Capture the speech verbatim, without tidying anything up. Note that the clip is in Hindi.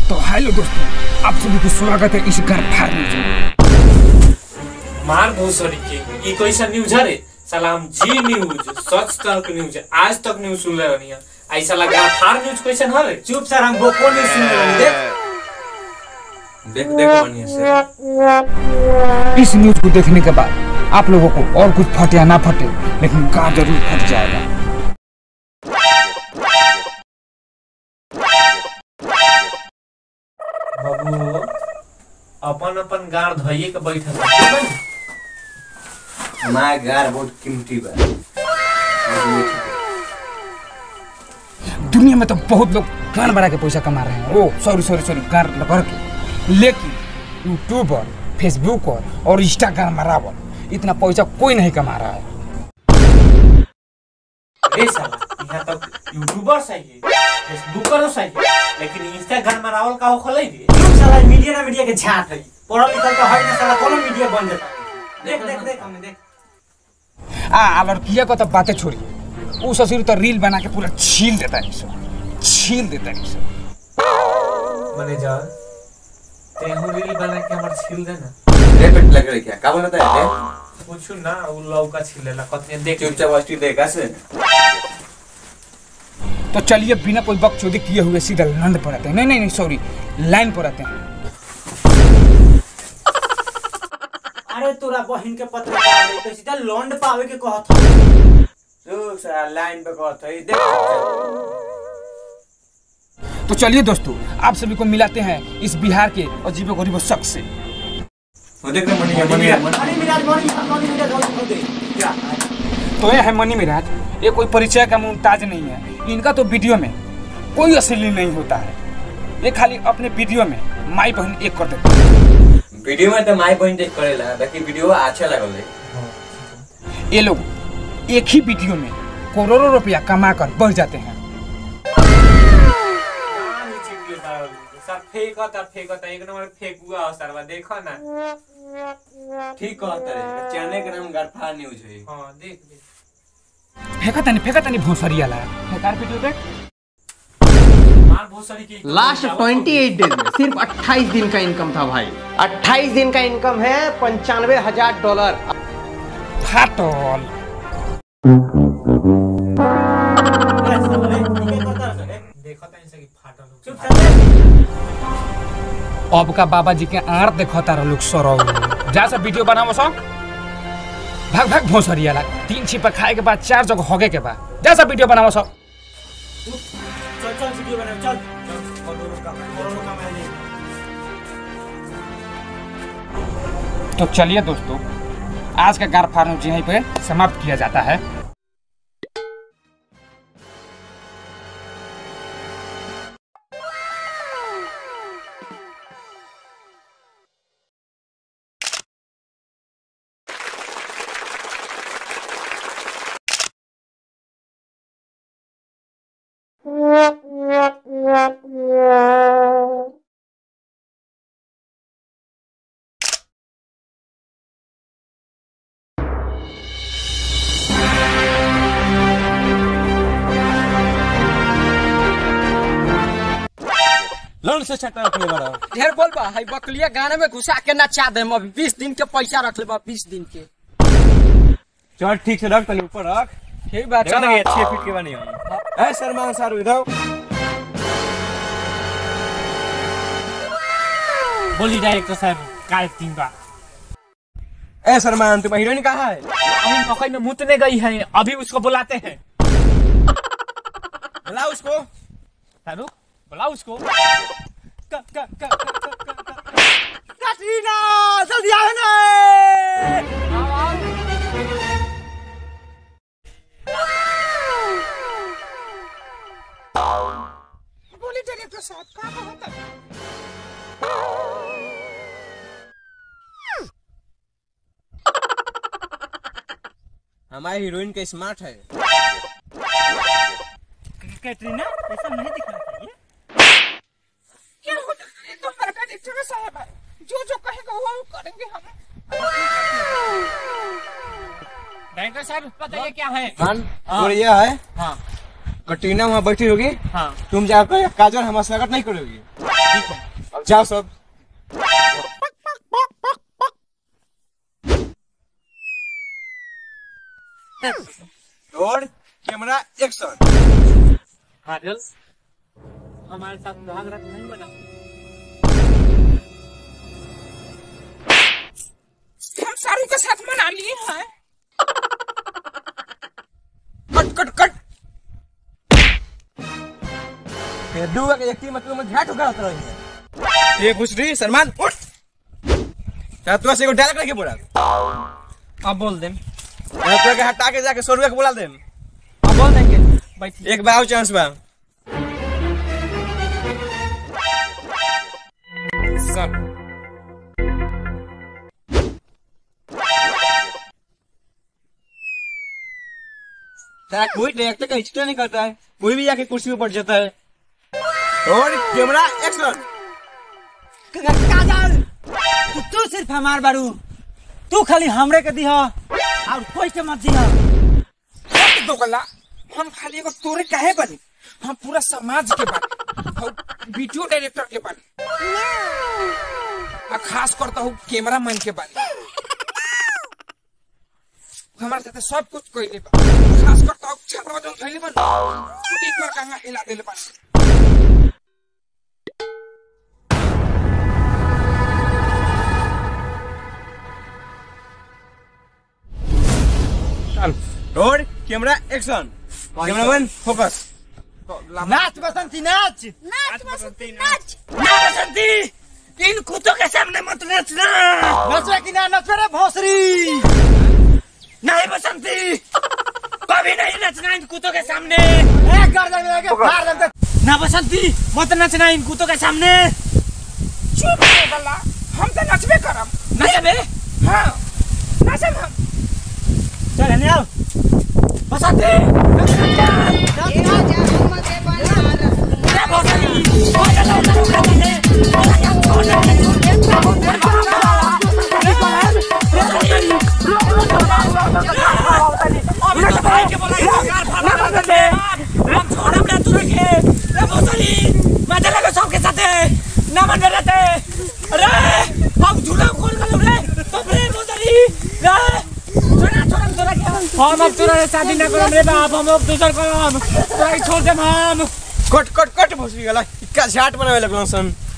तो हेलो दोस्तों, आप सभी को स्वागत है इस घर फार न्यूज में। मार भोसड़ी के ये कोई सा न्यूज है रे साला। हम जी न्यूज सच तक न्यूज आज तक न्यूज सुन ले रही है। ऐसा लगा फार न्यूज क्वेश्चन है रे। चुप सर, हम वो कौन न्यूज सुन ले रही। देख देख देख बढ़िया से। इस न्यूज को देखने के बाद आप लोगों को और कुछ फटे या ना फटे, लेकिन गाँव जरूर फट जाएगा। बाबू अपन अपन गार धइए के बैठल है। हमारा गार बहुत कीमती बा। दुनिया में तो बहुत लोग गान बना के पैसा कमा रहे हैं। ओ सॉरी सॉरी सॉरी गान लगा के, लेकिन यूट्यूबर, फेसबुकर और इंस्टाग्राम मरावर इतना पैसा कोई नहीं कमा रहा है। अरे साला यहाँ तक यूट्यूबर सही है, फेसबुकर सही है, लेकिन इंस्टाग्राम मरावल का हो खलै रे। क्यों साला मीडिया ना मीडिया के झाट है। पढ़ल लिखल तो है ना साला, कोनो मीडिया बन जाता। देख देख देख हमने देख। आ लड़किया को तो बातें छोड़िए, वो ससुर तो रील बना के पूरा छील देता है, छील देता है। मने जान तेहू रील बना के हमर छील देना। रे पेट लग रही क्या का बनता है? कुछ ना वो लौका छीलेला कतने देख। चुपचाप वास्ती देखा से। तो चलिए बिना कोई बकचोदी किए हुए सीधा लंड पर आते हैं। नहीं नहीं नहीं सॉरी, लाइन पर आते हैं। अरे तोरा बहन के पत्र पावे तो सीधा लॉन्ड पावे के कहत ह। तू साला लाइन पे कहत है देख। तो चलिए दोस्तों, आप सभी को मिलाते हैं इस बिहार के अजीबो गरीबो शख्स से। वो देख मनी मनी मनी मिराज मनी मनी मिराज हो दे क्या। तो ये है मनी मिराज। ये कोई परिचय का मुमताज नहीं है। इनका तो वीडियो में कोई असली नहीं होता है। ये खाली अपने वीडियो में माई बहन एक कर देते हैं। वीडियो में तो माई बहन देख करेला, बाकी वीडियो अच्छा लगल है। ये लोग एक ही वीडियो में करोड़ों रुपया कमा कर बढ़ जाते हैं। सर फेंका था फेंका था एक नंबर फेंकुआ हो सरवा। देखो ना ठीक कहत है। चैनल के नाम गरफा न्यूज है। हां देख देख फेंका तनी फेंका तनी भोसरिया ला फेंकार वीडियो देख। मार भोसड़ी की लास्ट अट्ठाईस डेज में सिर्फ अट्ठाईस दिन का इनकम था भाई। अट्ठाईस दिन का इनकम है पंचानवे हजार डॉलर। फाटल देखो तो इनसे की फाटल। चुप साला। अब का बाबा जी के आंट देखो तारा लोग सरो जा सब वीडियो बनाओ सब। भाग भाग भोसरिया ला तीन छिपा खाए के बाद चार जगह होगे के बाद जा सब वीडियो बनाओ सब। चल चल वीडियो बना चल। करोड़ों का करोड़ों का मैं नहीं। तो चलिए दोस्तों, आज का गार फार न्यूज यहीं पे समाप्त किया जाता है। लौंड से छटा रखले बड़ा। ढेर बोल बा हाई बकलिया गाने में घुसा के नचा दे। अभी बीस दिन के पैसा रख ले बा, बीस दिन के। चल ठीक से रख, तनी ऊपर रख। ठीक बात चल ये छह फीट के बनी है। ए सलमान सर इधर बोली डायरेक्टर साहब काल तीन का। ए सलमान तुम्हारी हीरोइन कहाँ है? अभी मकई में मुतने गई है, अभी उसको बुलाते हैं। बुला उसको। सारू बुला उसको। क क क क कटरीना जल्दी आओ ना। बोली डायरेक्टर साहब का होता है? हमारी हीरोइन का स्मार्ट है। कैटरीना ऐसा नहीं दिखना चाहिए। क्या हो तो सरकार डायरेक्टर साहब है, जो जो कहेगा वो करेंगे हम। डायरेक्टर साहब बताइए क्या है। और यह है हाँ कटरीना वहाँ बैठी होगी, हाँ तुम जाकर काजल हमारा स्वागत नहीं करोगी। अब जाओ सब। Road camera action. काजल हमारे साथ सुहाग रात नहीं बना। हम सारू के साथ मना लिए हैं। कट कट कट डूबा के एक मतलब में घाट होकर आता रही। ये खुशरी सलमान उठ। क्या तू ऐसे को डायलॉग नहीं बोला? अब बोल दे। मैं तो के हटा के जाके सौ रुपया बोला दे। अब बोल देंगे बैठ। एक बार चांस बा। सर तेरा कोई डायरेक्टर का हिचका नहीं करता है, कोई भी जाके कुर्सी पे बैठ जाता है। और कैमरा एक्शन। काजल तू तू सिर्फ हमार बारू, तू खाली हमरे के दिहा और कोई के मत दिहा। तो गला हम खाली एगो तोरे काहे बनी, हम पूरा समाज के बनी और वीडियो डायरेक्टर के बनी आ खास करता हूँ कैमरा मैन के बनी। हमारे साथ सब कुछ कोई नहीं बा, खास करता हूँ छात्रा जो थैली बन एक बार कहाँ हिला देले बन। Roll camera action. Cameraman focus. नाच बसंती नाच नाच बसंती नाच। ना बसंती इन कुत्तों के सामने मत नाचना। नचवे की ना नचवे रे भोसरी। नहीं बसंती कभी नहीं नचना इन कुत्तों के सामने। एक गर्दन में लगे फाड़ दे। ना बसंती मत नचना इन कुत्तों के सामने। चुप हो गला, हम तो नचबे करम। नचबे? हाँ नचब हम। चल हने आओ बसंती। ये राजा हमके बना रे भोसरी सबके साथ ना मन रहते। अरे हम झूला खोल गए रे तो रे भोसरी रे छोड़ा छोड़ा छोड़ा क्या हम अब तोरा शादी ना करम रे बाप, हम अब दूसर करम तोरा छोड़ देम हम। कट कट कट भोसरी गला इक्का झाट बनावे लगलो सन।